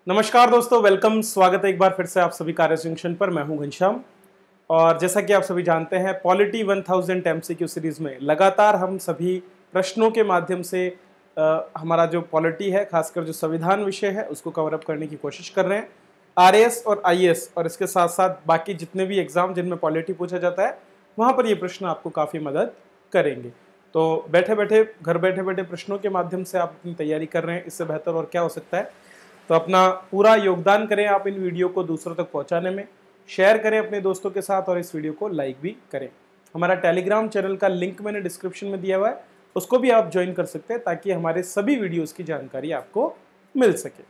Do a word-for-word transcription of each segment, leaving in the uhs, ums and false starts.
नमस्कार दोस्तों, वेलकम। स्वागत है एक बार फिर से आप सभी कार्य जंक्शन पर। मैं हूं घनश्याम और जैसा कि आप सभी जानते हैं, polity one thousand MCQ series में लगातार हम सभी प्रश्नों के माध्यम से आ, हमारा जो पॉलिटी है, खासकर जो संविधान विषय है, उसको कवर अप करने की कोशिश कर रहे हैं। आरएएस और आईएएस और इसके साथ साथ बाकी जितने भी एग्जाम जिनमें पॉलिटी पूछा जाता है, वहाँ पर ये प्रश्न आपको काफ़ी मदद करेंगे। तो बैठे बैठे घर बैठे बैठे प्रश्नों के माध्यम से आप अपनी तैयारी कर रहे हैं, इससे बेहतर और क्या हो सकता है। तो अपना पूरा योगदान करें आप इन वीडियो को दूसरों तक पहुंचाने में, शेयर करें अपने दोस्तों के साथ और इस वीडियो को लाइक भी करें। हमारा टेलीग्राम चैनल का लिंक मैंने डिस्क्रिप्शन में दिया हुआ है, उसको भी आप ज्वाइन कर सकते हैं ताकि हमारे सभी वीडियोस की जानकारी आपको मिल सके।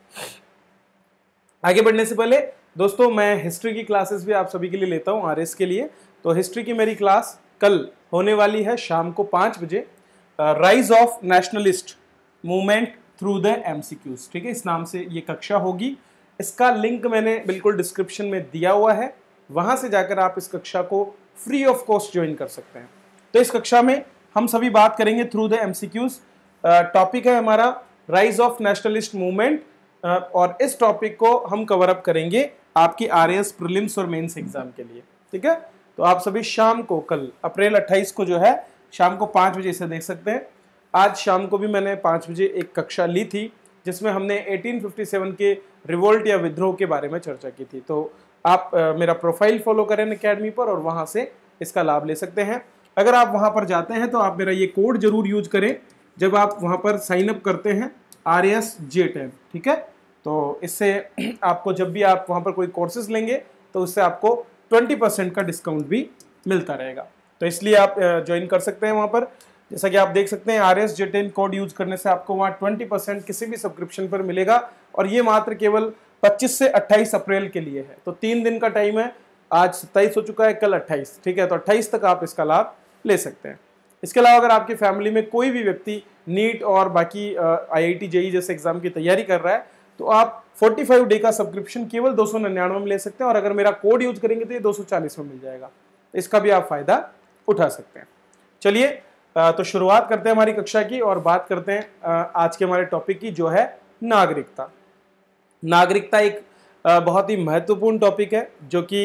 आगे बढ़ने से पहले दोस्तों, मैं हिस्ट्री की क्लासेस भी आप सभी के लिए लेता हूँ, आरएस के लिए। तो हिस्ट्री की मेरी क्लास कल होने वाली है शाम को पाँच बजे, rise of nationalist movement through the MCQs. ठीक है, इस नाम से ये कक्षा होगी। इसका लिंक मैंने बिल्कुल डिस्क्रिप्शन में दिया हुआ है, वहां से जाकर आप इस कक्षा को फ्री ऑफ कॉस्ट ज्वाइन कर सकते हैं। तो इस कक्षा में हम सभी बात करेंगे थ्रू द एमसीक्यूज। टॉपिक है हमारा राइज ऑफ नेशनलिस्ट मूवमेंट, और इस टॉपिक को हम कवर अप करेंगे आपकी आरएएस प्रीलिम्स और मेंस एग्जाम के लिए। ठीक है, तो आप सभी शाम को, कल अप्रैल अट्ठाईस को जो है, शाम को पाँच बजे इसे देख सकते हैं। आज शाम को भी मैंने पाँच बजे एक कक्षा ली थी जिसमें हमने अठारह सौ सत्तावन के रिवोल्ट या विद्रोह के बारे में चर्चा की थी। तो आप आ, मेरा प्रोफाइल फॉलो करें अकेडमी पर और वहां से इसका लाभ ले सकते हैं। अगर आप वहां पर जाते हैं तो आप मेरा ये कोड जरूर यूज करें जब आप वहां पर साइन अप करते हैं, आर एस जे टेन। ठीक है, तो इससे आपको जब भी आप वहां पर कोई कोर्सेज लेंगे तो उससे आपको ट्वेंटी परसेंट का डिस्काउंट भी मिलता रहेगा। तो इसलिए आप ज्वाइन कर सकते हैं वहां पर। जैसा कि आप देख सकते हैं, R S J ten code use करने से आपको वहाँ ट्वेंटी परसेंट किसी भी सब्सक्रिप्शन पर मिलेगा, और ये मात्र केवल पच्चीस से अट्ठाईस अप्रैल के लिए है। तो तीन दिन का टाइम है, आज सत्ताईस हो चुका है, कल अट्ठाईस। ठीक है, तो अट्ठाईस तक आप इसका लाभ ले सकते हैं। इसके अलावा अगर आपकी फैमिली में कोई भी व्यक्ति नीट और बाकी आई आई टी जेई जैसे एग्जाम की तैयारी कर रहा है, तो आप पैंतालीस डे का सब्सक्रिप्शन केवल दो सौ निन्यानवे में ले सकते हैं, और अगर मेरा कोड यूज करेंगे तो ये दो सौ चालीस में मिल जाएगा। इसका भी आप फायदा उठा सकते हैं। चलिए, तो शुरुआत करते हैं हमारी कक्षा की और बात करते हैं आज के हमारे टॉपिक की, जो है नागरिकता। नागरिकता एक बहुत ही महत्वपूर्ण टॉपिक है जो कि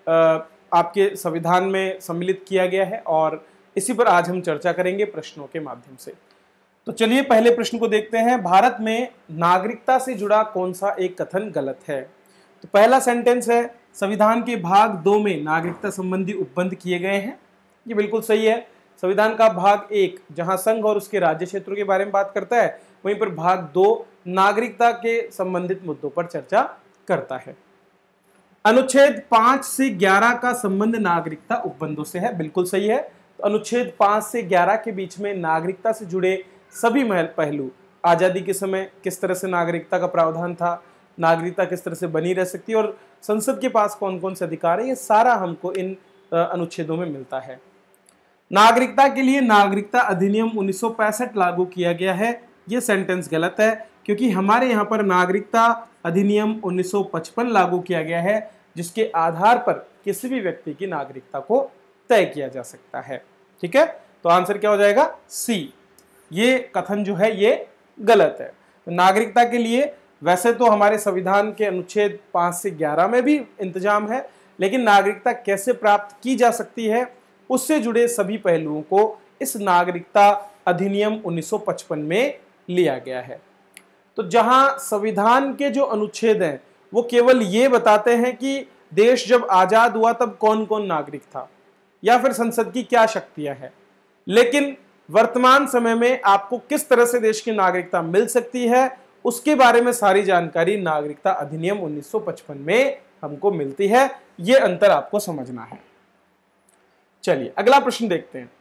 आपके संविधान में सम्मिलित किया गया है, और इसी पर आज हम चर्चा करेंगे प्रश्नों के माध्यम से। तो चलिए पहले प्रश्न को देखते हैं। भारत में नागरिकता से जुड़ा कौन सा एक कथन गलत है? तो पहला सेंटेंस है, संविधान के भाग दो में नागरिकता संबंधी उपबंध किए गए हैं। ये बिल्कुल सही है। संविधान का भाग एक, जहां संघ और उसके राज्य क्षेत्रों के बारे में बात करता है, वहीं पर भाग दो नागरिकता के संबंधित मुद्दों पर चर्चा करता है। अनुच्छेद पांच से ग्यारह का संबंध नागरिकता उपबंधों से है। बिल्कुल सही है। तो अनुच्छेद पांच से ग्यारह के बीच में नागरिकता से जुड़े सभी महल पहलू, आजादी के समय किस तरह से नागरिकता का प्रावधान था, नागरिकता किस तरह से बनी रह सकती है, और संसद के पास कौन कौन से अधिकार है, ये सारा हमको इन अनुच्छेदों में मिलता है। नागरिकता के लिए नागरिकता अधिनियम उन्नीस सौ पैंसठ लागू किया गया है। यह सेंटेंस गलत है, क्योंकि हमारे यहाँ पर नागरिकता अधिनियम उन्नीस सौ पचपन लागू किया गया है, जिसके आधार पर किसी भी व्यक्ति की नागरिकता को तय किया जा सकता है। ठीक है, तो आंसर क्या हो जाएगा? सी। ये कथन जो है ये गलत है। नागरिकता के लिए वैसे तो हमारे संविधान के अनुच्छेद पाँच से ग्यारह में भी इंतजाम है, लेकिन नागरिकता कैसे प्राप्त की जा सकती है, उससे जुड़े सभी पहलुओं को इस नागरिकता अधिनियम उन्नीस सौ पचपन में लिया गया है। तो जहां संविधान के जो अनुच्छेद हैं वो केवल ये बताते हैं कि देश जब आजाद हुआ तब कौन कौन नागरिक था, या फिर संसद की क्या शक्तियां हैं, लेकिन वर्तमान समय में आपको किस तरह से देश की नागरिकता मिल सकती है, उसके बारे में सारी जानकारी नागरिकता अधिनियम उन्नीस सौ पचपन में हमको मिलती है। ये अंतर आपको समझना है। चलिए अगला प्रश्न देखते हैं।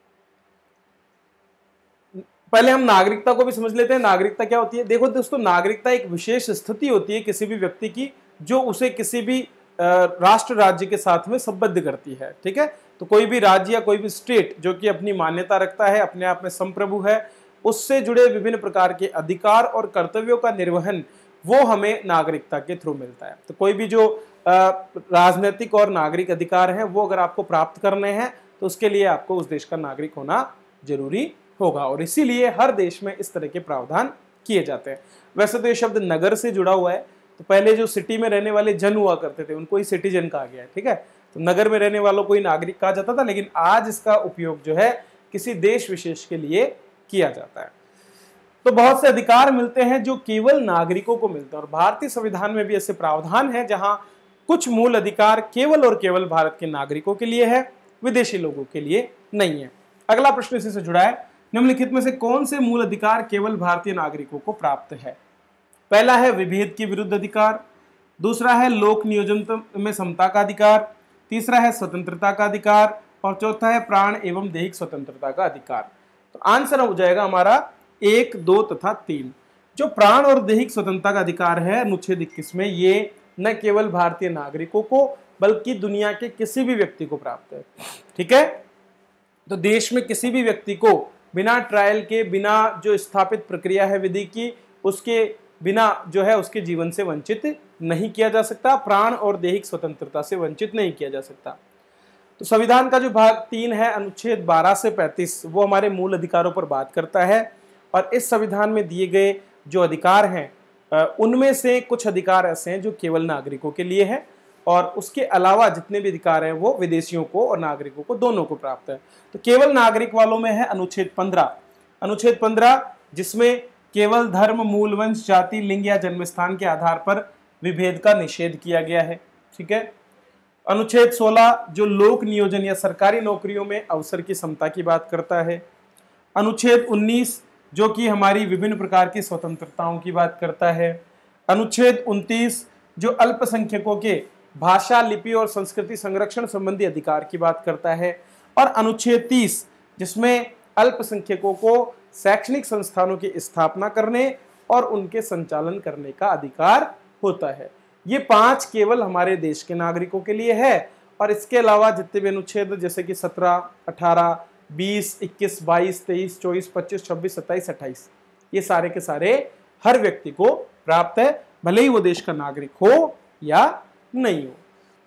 पहले हम नागरिकता को भी समझ लेते हैं। नागरिकता क्या होती है? देखो दोस्तों, नागरिकता एक विशेष स्थिति होती है किसी भी व्यक्ति की, जो उसे किसी भी राष्ट्र राज्य के साथ में संबद्ध करती है। ठीक है, तो कोई भी राज्य या कोई भी स्टेट जो कि अपनी मान्यता रखता है, अपने आप में संप्रभु है, उससे जुड़े विभिन्न प्रकार के अधिकार और कर्तव्यों का निर्वहन वो हमें नागरिकता के थ्रू मिलता है। तो कोई भी जो राजनीतिक और नागरिक अधिकार हैं वो अगर आपको प्राप्त करने हैं तो उसके लिए आपको उस देश का नागरिक होना जरूरी होगा, और इसीलिए हर देश में इस तरह के प्रावधान किए जाते हैं। वैसे तो ये शब्द नगर से जुड़ा हुआ है, तो पहले जो सिटी में रहने वाले जन हुआ करते थे उनको ही सिटीजन कहा गया है, ठीक है। तो नगर में रहने वालों को ही नागरिक कहा जाता था, लेकिन आज इसका उपयोग जो है किसी देश विशेष के लिए किया जाता है। तो बहुत से अधिकार मिलते हैं जो केवल नागरिकों को मिलते हैं, और भारतीय संविधान में भी ऐसे प्रावधान है जहां कुछ मूल अधिकार केवल और केवल भारत के नागरिकों के लिए है, विदेशी लोगों के लिए नहीं है। अगला प्रश्न इसी से जुड़ा है, निम्नलिखित में से कौन से मूल अधिकार केवल भारतीय नागरिकों को प्राप्त है? पहला है विभेद के विरुद्ध अधिकार, दूसरा है लोक नियोजन में समता का अधिकार, तीसरा है स्वतंत्रता का अधिकार, और चौथा है प्राण एवं दैहिक स्वतंत्रता का अधिकार। तो आंसर हो जाएगा हमारा एक, दो तथा तीन। जो प्राण और दैहिक स्वतंत्रता का अधिकार है अनुच्छेद इक्कीस में, ये न केवल भारतीय नागरिकों को बल्कि दुनिया के किसी भी व्यक्ति को प्राप्त है, ठीक है। तो देश में किसी भी व्यक्ति को बिना ट्रायल के, बिना जो स्थापित प्रक्रिया है विधि की, उसके बिना जो है उसके जीवन से वंचित नहीं किया जा सकता, प्राण और दैहिक स्वतंत्रता से वंचित नहीं किया जा सकता। तो संविधान का जो भाग तीन है अनुच्छेद बारह से पैंतीस, वो हमारे मूल अधिकारों पर बात करता है, और इस संविधान में दिए गए जो अधिकार हैं उनमें से कुछ अधिकार ऐसे हैं जो केवल नागरिकों के लिए है, और उसके अलावा जितने भी अधिकार हैं वो विदेशियों को और नागरिकों को दोनों को प्राप्त है। तो केवल नागरिक वालों में है अनुच्छेद पंद्रह, अनुच्छेद पंद्रह जिसमें केवल धर्म, मूल वंश, जाति, लिंग या जन्मस्थान के आधार पर विभेद का निषेध किया गया है, ठीक है। अनुच्छेद सोलह जो लोक नियोजन या सरकारी नौकरियों में अवसर की समता की बात करता है। अनुच्छेद उन्नीस जो कि हमारी विभिन्न प्रकार की स्वतंत्रताओं की बात करता है। अनुच्छेद उनतीस जो अल्पसंख्यकों के भाषा, लिपि और संस्कृति संरक्षण संबंधी अधिकार की बात करता है। और अनुच्छेद तीस जिसमें अल्पसंख्यकों को शैक्षणिक संस्थानों की स्थापना करने और उनके संचालन करने का अधिकार होता है। ये पांच केवल हमारे देश के नागरिकों के लिए है, और इसके अलावा जितने भी अनुच्छेद जैसे कि सत्रह, अठारह, बीस, इक्कीस, बाईस, तेईस, चौबीस, पच्चीस, छब्बीस, सत्ताईस, अट्ठाईस, ये सारे के सारे हर व्यक्ति को प्राप्त है, भले ही वो देश का नागरिक हो या नहीं हो।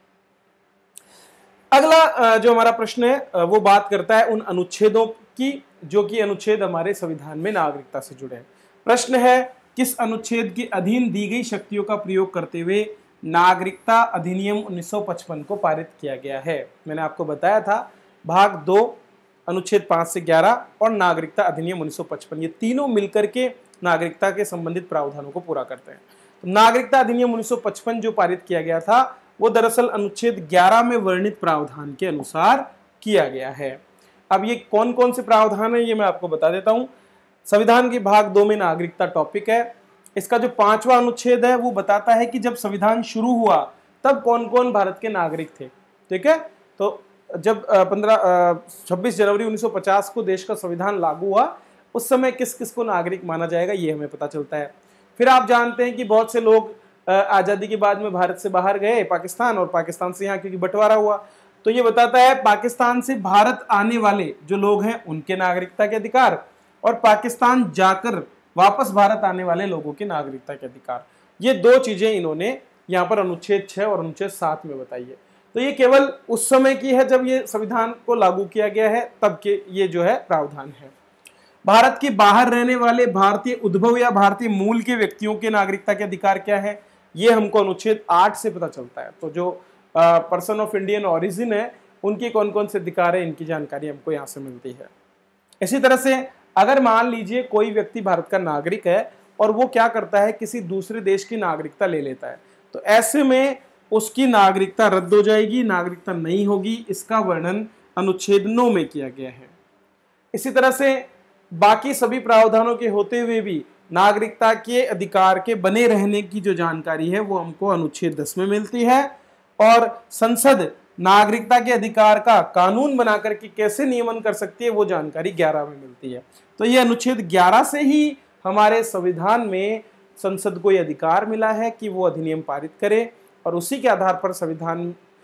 अगला जो हमारा प्रश्न है वो बात करता है उन अनुच्छेदों की जो कि अनुच्छेद हमारे संविधान में नागरिकता से जुड़े हैं। प्रश्न है किस अनुच्छेद के अधीन दी गई शक्तियों का प्रयोग करते हुए नागरिकता अधिनियम उन्नीस सौ पचपन को पारित किया गया है? मैंने आपको बताया था भाग दो अनुच्छेद पाँच से ग्यारह और नागरिकता अधिनियम उन्नीस सौ पचपन, ये तीनों मिलकर के नागरिकता के संबंधित प्रावधानों को पूरा करते हैं। तो नागरिकता अधिनियम उन्नीस सौ पचपन जो पारित किया गया था वो दरअसल अनुच्छेद ग्यारह में वर्णित प्रावधान के अनुसार किया गया है। अब ये कौन कौन से प्रावधान है ये मैं आपको बता देता हूँ। संविधान के भाग दो में नागरिकता टॉपिक है। इसका जो पांचवा अनुच्छेद है वो बताता है कि जब संविधान शुरू हुआ तब कौन कौन भारत के नागरिक थे, ठीक है। तो जब पंद्रह छब्बीस जनवरी उन्नीस सौ पचास को देश का संविधान लागू हुआ उस समय किस किस को नागरिक माना जाएगा ये हमें पता चलता है। फिर आप जानते हैं कि बहुत से लोग आज़ादी के बाद में भारत से बाहर गए पाकिस्तान, और पाकिस्तान से यहाँ क्योंकि बंटवारा हुआ, तो ये बताता है पाकिस्तान से भारत आने वाले जो लोग हैं उनके नागरिकता के अधिकार, और पाकिस्तान जाकर वापस भारत आने वाले लोगों की नागरिकता के अधिकार। ये दो चीजें इन्होंने यहाँ पर अनुच्छेद छह और अनुच्छेद सात में बताई है। तो ये केवल उस समय की है जब ये संविधान को लागू किया गया है तब के ये जो है प्रावधान है। भारत के बाहर रहने वाले भारतीय उद्भव या भारतीय मूल के व्यक्तियों के नागरिकता के अधिकार क्या है ये हमको अनुच्छेद आठ से पता चलता है। तो जो पर्सन ऑफ इंडियन ऑरिजिन है उनके कौन कौन से अधिकार है इनकी जानकारी हमको यहाँ से मिलती है। इसी तरह से अगर मान लीजिए कोई व्यक्ति भारत का नागरिक है और वो क्या करता है किसी दूसरे देश की नागरिकता ले लेता है, तो ऐसे में उसकी नागरिकता रद्द हो जाएगी, नागरिकता नहीं होगी। इसका वर्णन अनुच्छेद नौ में किया गया है। इसी तरह से बाकी सभी प्रावधानों के होते हुए भी नागरिकता के अधिकार के बने रहने की जो जानकारी है वो हमको अनुच्छेद दस में मिलती है, और संसद नागरिकता के अधिकार का कानून बनाकर के कैसे नियमन कर सकती है वो जानकारी ग्यारह में मिलती है। तो ये अनुच्छेद ग्यारह से ही हमारे संविधान में संसद को यह अधिकार मिला है कि वो अधिनियम पारित करे, और उसी के आधार पर संविधान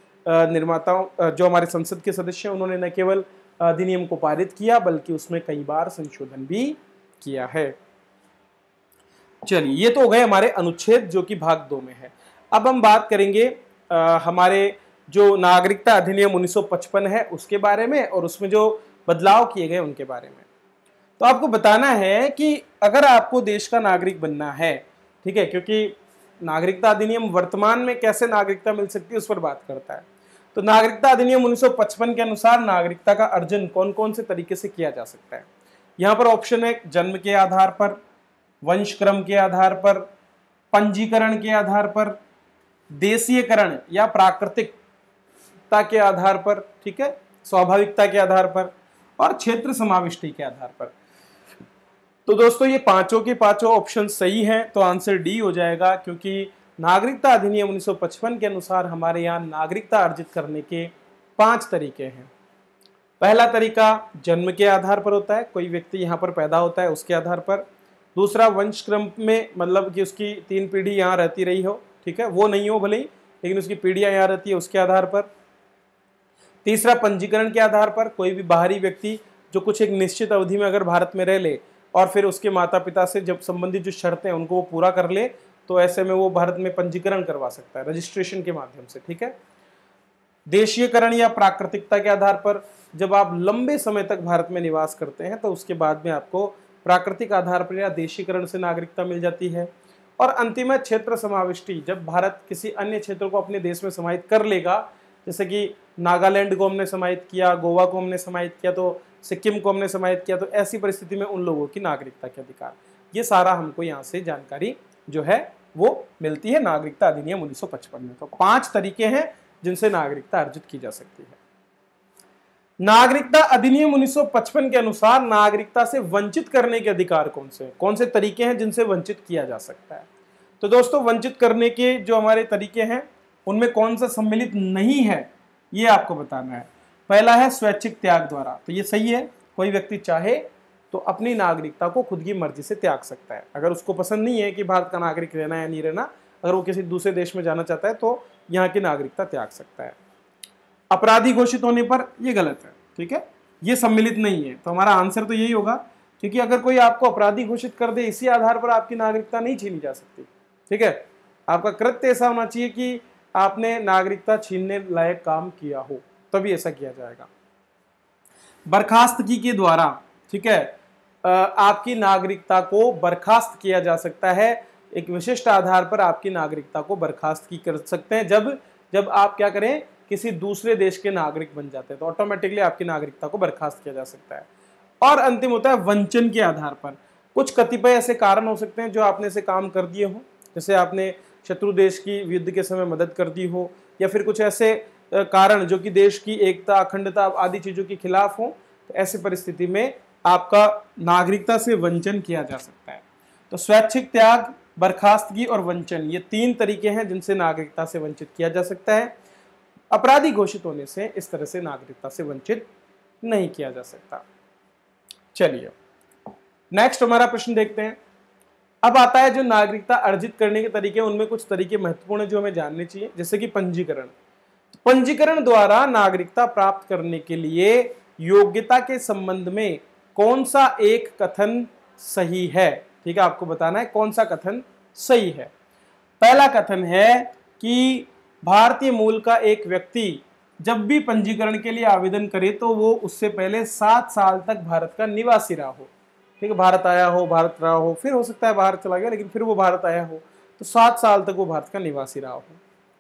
निर्माताओं जो हमारे संसद के सदस्य हैं उन्होंने न केवल अधिनियम को पारित किया बल्कि उसमें कई बार संशोधन भी किया है। चलिए, ये तो हो गए हमारे अनुच्छेद जो कि भाग दो में है। अब हम बात करेंगे आ, हमारे जो नागरिकता अधिनियम उन्नीस सौ पचपन है उसके बारे में, और उसमें जो बदलाव किए गए उनके बारे में। तो आपको बताना है कि अगर आपको देश का नागरिक बनना है, ठीक है, क्योंकि नागरिकता अधिनियम वर्तमान में कैसे नागरिकता मिल सकती है उस पर बात करता है। तो नागरिकता अधिनियम उन्नीस सौ पचपन के अनुसार नागरिकता का अर्जन कौन कौन से तरीके से किया जा सकता है। यहाँ पर ऑप्शन है जन्म के आधार पर, वंशक्रम के आधार पर, पंजीकरण के आधार पर, देशीयकरण या प्राकृतिकता के आधार पर, ठीक है, स्वाभाविकता के आधार पर, और क्षेत्र समाविष्टि के आधार पर। तो दोस्तों ये पांचों के पांचों ऑप्शन सही हैं, तो आंसर डी हो जाएगा, क्योंकि नागरिकता अधिनियम उन्नीस सौ पचपन के अनुसार हमारे यहाँ नागरिकता अर्जित करने के पांच तरीके हैं। पहला तरीका जन्म के आधार पर होता है, कोई व्यक्ति यहाँ पर पैदा होता है उसके आधार पर। दूसरा वंशक्रम में, मतलब कि उसकी तीन पीढ़ी यहाँ रहती रही हो, ठीक है, वो नहीं हो भले ही, लेकिन उसकी पीढ़ियाँ यहाँ रहती है उसके आधार पर। तीसरा पंजीकरण के आधार पर, कोई भी बाहरी व्यक्ति जो कुछ एक निश्चित अवधि में अगर भारत में रह ले और फिर उसके माता पिता से जब संबंधित जो शर्तें हैं उनको वो पूरा कर ले, तो ऐसे में वो भारत में पंजीकरण करवा सकता है रजिस्ट्रेशन के माध्यम से, ठीक है। देशीयकरण या प्राकृतिकता के आधार पर, जब आप लंबे समय तक भारत में निवास करते हैं तो उसके बाद में आपको प्राकृतिक आधार पर या देशीकरण से नागरिकता मिल जाती है। और अंतिम है क्षेत्र समाविष्टि, जब भारत किसी अन्य क्षेत्र को अपने देश में समाहित कर लेगा, जैसे कि नागालैंड को हमने समाहित किया, गोवा को हमने समाहित किया, तो सिक्किम को हमने समाहित किया, तो ऐसी परिस्थिति में उन लोगों की नागरिकता के अधिकार, ये सारा हमको यहाँ से जानकारी जो है वो मिलती है नागरिकता अधिनियम उन्नीस सौ पचपन में। तो पांच तरीके हैं जिनसे नागरिकता अर्जित की जा सकती है। नागरिकता अधिनियम उन्नीस सौ पचपन के अनुसार नागरिकता से वंचित करने के अधिकार कौन से कौन से तरीके हैं जिनसे वंचित किया जा सकता है। तो दोस्तों वंचित करने के जो हमारे तरीके हैं उनमें कौन सा सम्मिलित नहीं है ये आपको बताना है। पहला है स्वैच्छिक त्याग द्वारा, तो ये सही है, कोई व्यक्ति चाहे तो अपनी नागरिकता को खुद की मर्जी से त्याग सकता है। अगर उसको पसंद नहीं है कि भारत का नागरिक रहना या नहीं रहना, अगर वो किसी दूसरे देश में जाना चाहता है तो यहाँ की नागरिकता त्याग सकता है। अपराधी घोषित होने पर, ये गलत है, ठीक है, ये सम्मिलित नहीं है, तो हमारा आंसर तो यही होगा, क्योंकि अगर कोई आपको अपराधी घोषित कर दे इसी आधार पर आपकी नागरिकता नहीं छीनी जा सकती, ठीक है। आपका कृत्य ऐसा होना चाहिए कि आपने नागरिकता छीनने लायक काम किया हो, तभी ऐसा किया जाएगा। बर्खास्तगी के द्वारा, ठीक है, आपकी नागरिकता को बर्खास्त किया जा सकता है, एक विशिष्ट आधार पर आपकी नागरिकता को बर्खास्त की कर सकते हैं। जब जब आप क्या करें, किसी दूसरे देश के नागरिक बन जाते हैं तो ऑटोमेटिकली आपकी नागरिकता को बर्खास्त किया जा सकता है। और अंतिम होता है वंचन के आधार पर, कुछ कतिपय ऐसे कारण हो सकते हैं जो आपने ऐसे काम कर दिए हो, जैसे आपने शत्रु देश की युद्ध के समय मदद कर दी हो, या फिर कुछ ऐसे कारण जो कि देश की एकता, अखंडता आदि चीजों के खिलाफ हो, तो ऐसी परिस्थिति में आपका नागरिकता से वंचन किया जा सकता है। तो स्वैच्छिक त्याग, बर्खास्तगी और वंचन, ये तीन तरीके हैं जिनसे नागरिकता से वंचित किया जा सकता है। अपराधी घोषित होने से इस तरह से नागरिकता से वंचित नहीं किया जा सकता। चलिए नेक्स्ट हमारा प्रश्न देखते हैं। अब आता है जो नागरिकता अर्जित करने के तरीके, उनमें कुछ तरीके महत्वपूर्ण है जो हमें जानने चाहिए, जैसे कि पंजीकरण। पंजीकरण द्वारा नागरिकता प्राप्त करने के लिए योग्यता के संबंध में कौन सा एक कथन सही है, ठीक है, आपको बताना है कौन सा कथन सही है। पहला कथन है कि भारतीय मूल का एक व्यक्ति जब भी पंजीकरण के लिए आवेदन करे तो वो उससे पहले सात साल तक भारत का निवासी रहा हो, ठीक है, भारत आया हो, भारत रहा हो, फिर हो सकता है बाहर चला गया लेकिन फिर वो भारत आया हो, तो सात साल तक वो भारत का निवासी रहा हो।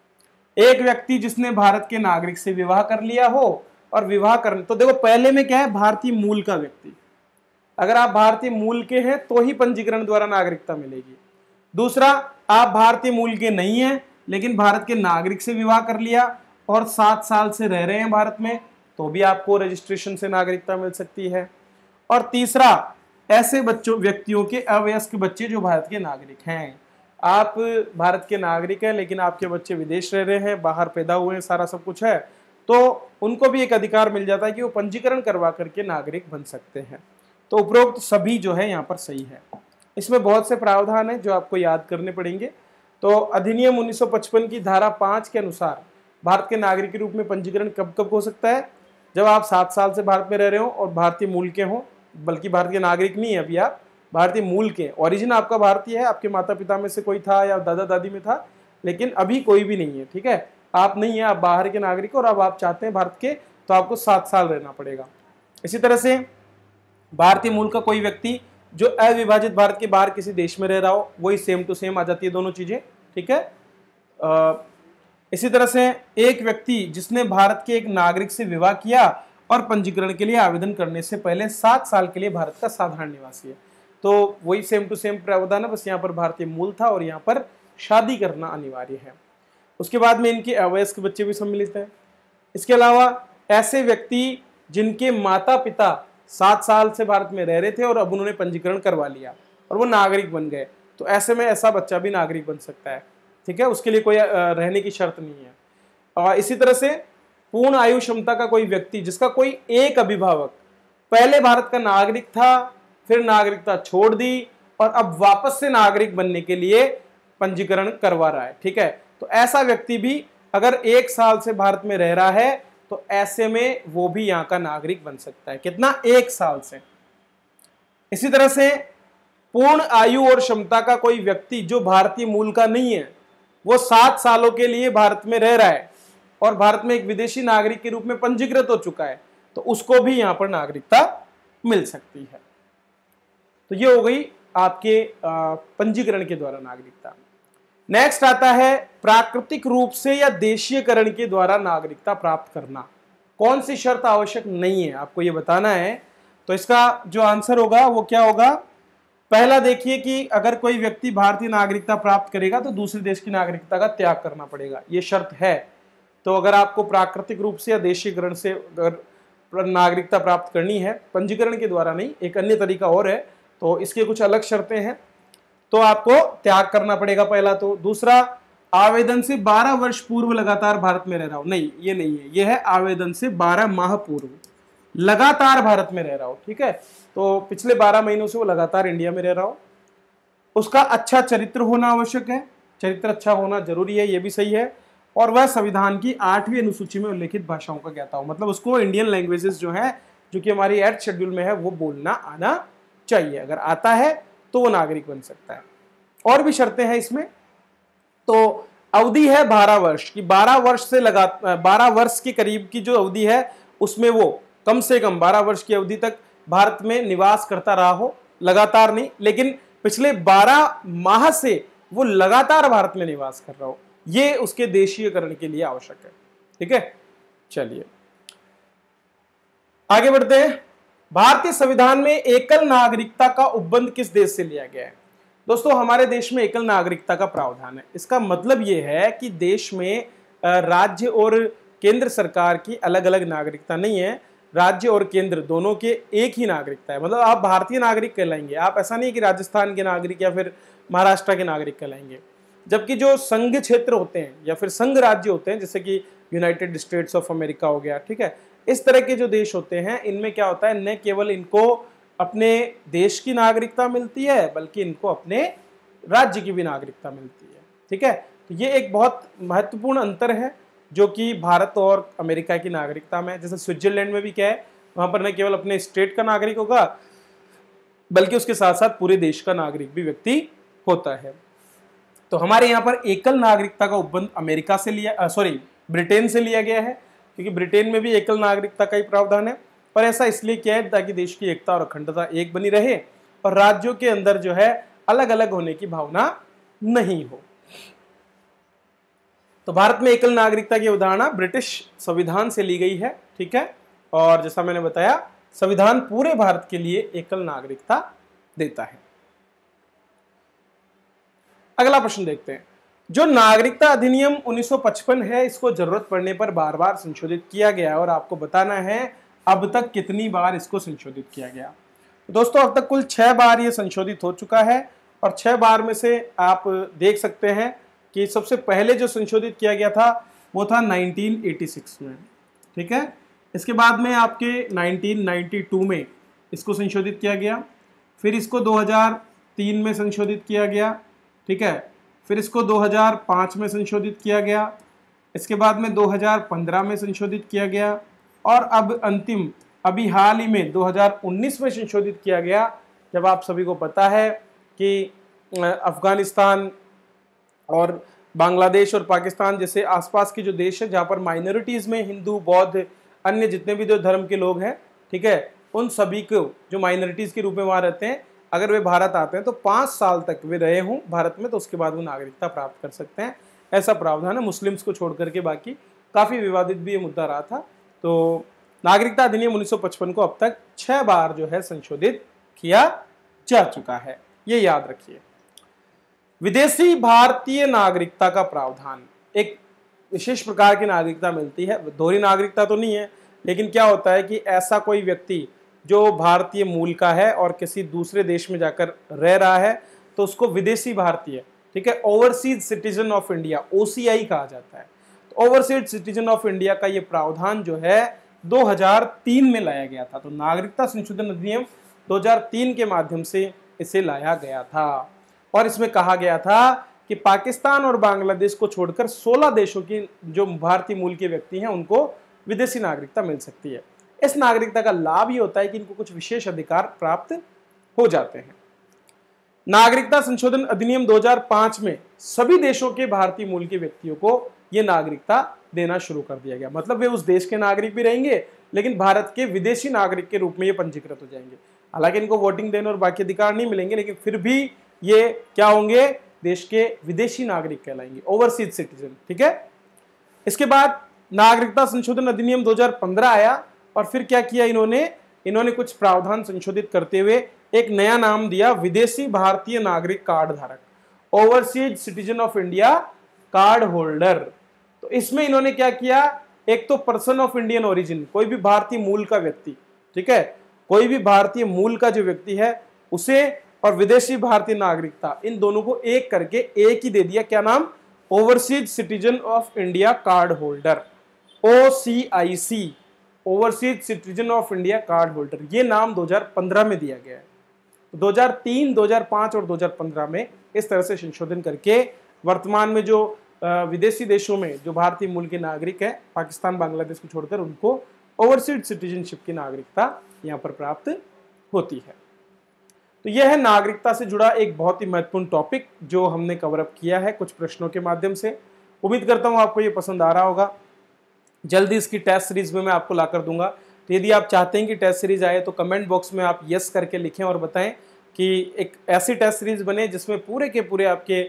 एक व्यक्ति जिसने भारत के नागरिक से विवाह कर लिया हो, और विवाह करने, तो देखो पहले में क्या है, भारतीय मूल का व्यक्ति, अगर आप भारतीय मूल के हैं तो ही पंजीकरण द्वारा नागरिकता मिलेगी। दूसरा, आप भारतीय मूल के नहीं हैं लेकिन भारत के नागरिक से विवाह कर लिया और सात साल से रह रहे हैं भारत में, तो भी आपको रजिस्ट्रेशन से नागरिकता मिल सकती है। और तीसरा, ऐसे बच्चों व्यक्तियों के अवयस्क बच्चे जो भारत के नागरिक हैं, आप भारत के नागरिक हैं लेकिन आपके बच्चे विदेश रह रहे हैं, बाहर पैदा हुए हैं, सारा सब कुछ है, तो उनको भी एक अधिकार मिल जाता है कि वो पंजीकरण करवा करके नागरिक बन सकते हैं। तो उपरोक्त सभी जो है यहाँ पर सही है। इसमें बहुत से प्रावधान है जो आपको याद करने पड़ेंगे। तो अधिनियम उन्नीस सौ पचपन की धारा पाँच के अनुसार भारत के नागरिक के रूप में पंजीकरण कब कब हो सकता है, जब आप सात साल से भारत में रह रहे हो और भारतीय मूल के हों, बल्कि भारत के नागरिक नहीं है अभी, आप भारतीय मूल के, ओरिजिन आपका भारतीय है, आपके माता पिता में से कोई था या दादा दादी में था, लेकिन अभी कोई भी नहीं है, ठीक है, आप नहीं है, आप बाहर के नागरिक और अब आप चाहते हैं भारत के, तो आपको सात साल रहना पड़ेगा। इसी तरह से भारतीय मूल का कोई व्यक्ति जो अविभाजित भारत के बाहर किसी देश में रह रहा हो, वही सेम टू सेम आ जाती है दोनों चीजें, ठीक है। आ, इसी तरह से एक व्यक्ति जिसने भारत के एक नागरिक से विवाह किया और पंजीकरण के लिए आवेदन करने से पहले सात साल के लिए भारत का साधारण निवासी है। तो वही सेम टू सेम प्रावधान है, बस यहाँ पर भारतीय मूल था और यहाँ पर शादी करना अनिवार्य है। उसके बाद में इनके अवयस्क बच्चे भी सम्मिलित हैं। इसके अलावा ऐसे व्यक्ति जिनके माता पिता सात साल से भारत में रह रहे थे और अब उन्होंने पंजीकरण करवा लिया और वो नागरिक बन गए, तो ऐसे में ऐसा बच्चा भी नागरिक बन सकता है, ठीक है। उसके लिए कोई रहने की शर्त नहीं है। और इसी तरह से पूर्ण आयु क्षमता का कोई व्यक्ति जिसका कोई एक अभिभावक पहले भारत का नागरिक था, फिर नागरिकता छोड़ दी और अब वापस से नागरिक बनने के लिए पंजीकरण करवा रहा है, ठीक है, तो ऐसा व्यक्ति भी अगर एक साल से भारत में रह रहा है तो ऐसे में वो भी यहाँ का नागरिक बन सकता है। कितना? एक साल से। इसी तरह से पूर्ण आयु और क्षमता का कोई व्यक्ति जो भारतीय मूल का नहीं है, वो सात सालों के लिए भारत में रह रहा है और भारत में एक विदेशी नागरिक के रूप में पंजीकृत हो चुका है, तो उसको भी यहाँ पर नागरिकता मिल सकती है। तो ये हो गई आपके पंजीकरण के द्वारा नागरिकता। नेक्स्ट आता है प्राकृतिक रूप से या देशीयकरण के द्वारा नागरिकता प्राप्त करना। कौन सी शर्त आवश्यक नहीं है, आपको ये बताना है। तो इसका जो आंसर होगा वो क्या होगा? पहला देखिए कि अगर कोई व्यक्ति भारतीय नागरिकता प्राप्त करेगा तो दूसरे देश की नागरिकता का त्याग करना पड़ेगा, ये शर्त है। तो अगर आपको प्राकृतिक रूप से या देशीयकरण से अगर नागरिकता प्राप्त करनी है, पंजीकरण के द्वारा नहीं, एक अन्य तरीका और है, तो इसके कुछ अलग शर्तें हैं, तो आपको त्याग करना पड़ेगा पहला। तो दूसरा, आवेदन से बारह वर्ष पूर्व लगातार भारत में रह रहा हो, नहीं ये नहीं है, ये है आवेदन से बारह माह पूर्व लगातार भारत में रह रहा हो, ठीक है, तो पिछले बारह महीनों से वो लगातार इंडिया में रह रहा हो। उसका अच्छा चरित्र होना आवश्यक है, चरित्र अच्छा होना जरूरी है, ये भी सही है। और वह संविधान की आठवीं अनुसूची में उल्लेखित भाषाओं का ज्ञाता हो, मतलब उसको इंडियन लैंग्वेजेस जो है, जो कि हमारी एट शेड्यूल में है, वो बोलना आना चाहिए। अगर आता है तो वो नागरिक बन सकता है। और भी शर्तें हैं इसमें। तो अवधि है बारह वर्ष की, बारह वर्ष से लगा बारह वर्ष के करीब की जो अवधि है उसमें वो कम से कम बारह वर्ष की अवधि तक भारत में निवास करता रहा हो, लगातार नहीं, लेकिन पिछले बारह माह से वो लगातार भारत में निवास कर रहा हो, ये उसके देशीयकरण के लिए आवश्यक है, ठीक है। चलिए आगे बढ़ते हैं। भारतीय संविधान में एकल नागरिकता का उपबंध किस देश से लिया गया है? दोस्तों, हमारे देश में एकल नागरिकता का प्रावधान है। इसका मतलब यह है कि देश में राज्य और केंद्र सरकार की अलग अलग नागरिकता नहीं है, राज्य और केंद्र दोनों के एक ही नागरिकता है। मतलब आप भारतीय नागरिक कहलाएंगे, आप ऐसा नहीं है कि राजस्थान के नागरिक या फिर महाराष्ट्र के नागरिक कहलाएंगे। जबकि जो संघ क्षेत्र होते हैं या फिर संघ राज्य होते हैं, जैसे कि यूनाइटेड स्टेट्स ऑफ अमेरिका हो गया, ठीक है, इस तरह के जो देश होते हैं, इनमें क्या होता है, न केवल इनको अपने देश की नागरिकता मिलती है बल्कि इनको अपने राज्य की भी नागरिकता मिलती है, ठीक है। तो ये एक बहुत महत्वपूर्ण अंतर है जो कि भारत और अमेरिका की नागरिकता में। जैसे स्विट्जरलैंड में भी क्या है, वहां पर न केवल अपने स्टेट का नागरिक होगा बल्कि उसके साथ साथ पूरे देश का नागरिक भी व्यक्ति होता है। तो हमारे यहाँ पर एकल नागरिकता का उपबंध अमेरिका से लिया सॉरी ब्रिटेन से लिया गया है, क्योंकि ब्रिटेन में भी एकल नागरिकता का ही प्रावधान है। पर ऐसा इसलिए किया है ताकि देश की एकता और अखंडता एक बनी रहे और राज्यों के अंदर जो है अलग अलग होने की भावना नहीं हो। तो भारत में एकल नागरिकता की अवधारणा ब्रिटिश संविधान से ली गई है, ठीक है। और जैसा मैंने बताया, संविधान पूरे भारत के लिए एकल नागरिकता देता है। अगला प्रश्न देखते हैं। जो नागरिकता अधिनियम उन्नीस सौ पचपन है, इसको जरूरत पड़ने पर बार बार संशोधित किया गया और आपको बताना है अब तक कितनी बार इसको संशोधित किया गया। तो दोस्तों, अब तक कुल छह बार ये संशोधित हो चुका है और छह बार में से आप देख सकते हैं कि सबसे पहले जो संशोधित किया गया था वो था उन्नीस सौ छियासी में, ठीक है। इसके बाद में आपके उन्नीस सौ बानवे में इसको संशोधित किया गया, फिर इसको दो हज़ार तीन में संशोधित किया गया, ठीक है। फिर इसको दो हज़ार पाँच में संशोधित किया गया, इसके बाद में दो हज़ार पंद्रह में संशोधित किया गया और अब अंतिम अभी हाल ही में दो हज़ार उन्नीस में संशोधित किया गया, जब आप सभी को पता है कि अफगानिस्तान और बांग्लादेश और पाकिस्तान जैसे आसपास के जो देश है जहाँ पर माइनॉरिटीज़ में हिंदू, बौद्ध, अन्य जितने भी जो धर्म के लोग हैं, ठीक है, उन सभी को जो माइनॉरिटीज़ के रूप में वहाँ रहते हैं, अगर वे भारत आते हैं तो पाँच साल तक वे रहे हों भारत में तो उसके बाद वो नागरिकता प्राप्त कर सकते हैं। ऐसा प्रावधान है, मुस्लिम्स को छोड़ करके बाकी काफ़ी विवादित भी ये मुद्दा रहा था। तो नागरिकता अधिनियम उन्नीस सौ पचपन को अब तक छह बार जो है संशोधित किया जा चुका है, ये याद रखिए। विदेशी भारतीय नागरिकता का प्रावधान, एक विशेष प्रकार की नागरिकता मिलती है, दोहरी नागरिकता तो नहीं है, लेकिन क्या होता है कि ऐसा कोई व्यक्ति जो भारतीय मूल का है और किसी दूसरे देश में जाकर रह रहा है तो उसको विदेशी भारतीय, ठीक है, overseas citizen of India, OCI कहा जाता है। तो ओवरसीज सिटीजन ऑफ इंडिया का ये प्रावधान जो है दो हज़ार तीन में लाया गया था। तो नागरिकता संशोधन अधिनियम दो हज़ार तीन के माध्यम से इसे लाया गया था और इसमें कहा गया था कि पाकिस्तान और बांग्लादेश को छोड़कर सोलह देशों की जो भारतीय मूल के व्यक्ति हैं उनको विदेशी नागरिकता मिल सकती है। इस नागरिकता का लाभ ये होता है कि इनको कुछ विशेष अधिकार प्राप्त हो जाते हैं। नागरिकता संशोधन अधिनियम दो हज़ार पाँच में सभी देशों के भारतीय मूल के व्यक्तियों को यह नागरिकता देना शुरू कर दिया गया, मतलब वे उस देश के नागरिक भी रहेंगे लेकिन भारत के विदेशी नागरिक के रूप में ये पंजीकृत हो जाएंगे। हालांकि इनको वोटिंग देने और बाकी अधिकार नहीं मिलेंगे, लेकिन फिर भी ये क्या होंगे, देश के विदेशी नागरिक कहलाएंगे, ओवरसीज सिटीजन, ठीक है। इसके बाद नागरिकता संशोधन अधिनियम दो हज़ार पंद्रह आया और फिर क्या किया इन्होंने इन्होंने कुछ प्रावधान संशोधित करते हुए एक नया नाम दिया, विदेशी भारतीय नागरिक कार्ड धारक, overseas citizen of India card holder. तो इसमें इन्होंने क्या किया, एक तो पर्सन ऑफ इंडियन ओरिजिन, कोई भी भारतीय मूल का व्यक्ति, ठीक है, कोई भी भारतीय मूल का जो व्यक्ति है उसे, और विदेशी भारतीय नागरिकता, इन दोनों को एक करके एक ही दे दिया, क्या नाम, overseas citizen of India card holder, O C I C, overseas citizen of India card holder. ये नाम दो हज़ार पंद्रह में दिया गया है। दो हज़ार तीन, दो हज़ार पाँच और दो हज़ार पंद्रह में इस तरह से संशोधन करके वर्तमान में जो विदेशी देशों में जो भारतीय मूल के नागरिक है, पाकिस्तान बांग्लादेश को छोड़कर, उनको ओवरसीज सिटीजनशिप की नागरिकता यहाँ पर प्राप्त होती है। तो यह है नागरिकता से जुड़ा एक बहुत ही महत्वपूर्ण टॉपिक जो हमने कवर अप किया है कुछ प्रश्नों के माध्यम से। उम्मीद करता हूँ आपको ये पसंद आ रहा होगा। जल्दी इसकी टेस्ट सीरीज में मैं आपको ला कर दूंगा। तो यदि आप चाहते हैं कि टेस्ट सीरीज आए तो कमेंट बॉक्स में आप यस करके लिखें और बताएं कि एक ऐसी टेस्ट सीरीज बने जिसमें पूरे के पूरे आपके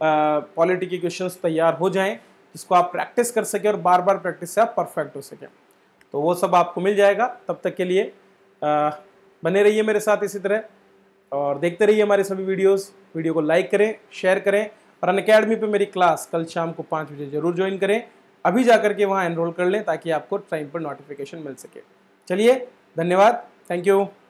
पॉलिटी के क्वेश्चंस तैयार हो जाएं, जिसको आप प्रैक्टिस कर सकें और बार बार प्रैक्टिस से आप परफेक्ट हो सकें। तो वो सब आपको मिल जाएगा। तब तक के लिए आ, बने रहिए मेरे साथ इसी तरह और देखते रहिए हमारे सभी वीडियोस। वीडियो को लाइक करें, शेयर करें और अनअकैडमी पे मेरी क्लास कल शाम को पाँच बजे जरूर ज्वाइन करें। अभी जाकर के वहाँ एनरोल कर लें ताकि आपको टाइम पर नोटिफिकेशन मिल सके। चलिए, धन्यवाद, थैंक यू।